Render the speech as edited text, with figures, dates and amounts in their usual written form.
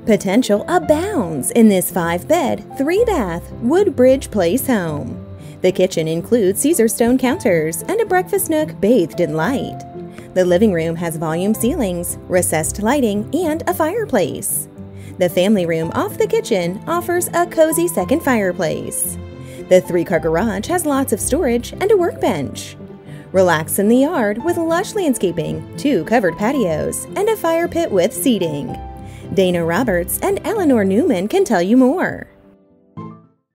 Potential abounds in this 5-bed, 3-bath Woodbridge Place home. The kitchen includes Caesar stone counters and a breakfast nook bathed in light. The living room has volume ceilings, recessed lighting, and a fireplace. The family room off the kitchen offers a cozy second fireplace. The 3-car garage has lots of storage and a workbench. Relax in the yard with lush landscaping, 2 covered patios, and a fire pit with seating. Dana Roberts and Eleanor Newman can tell you more.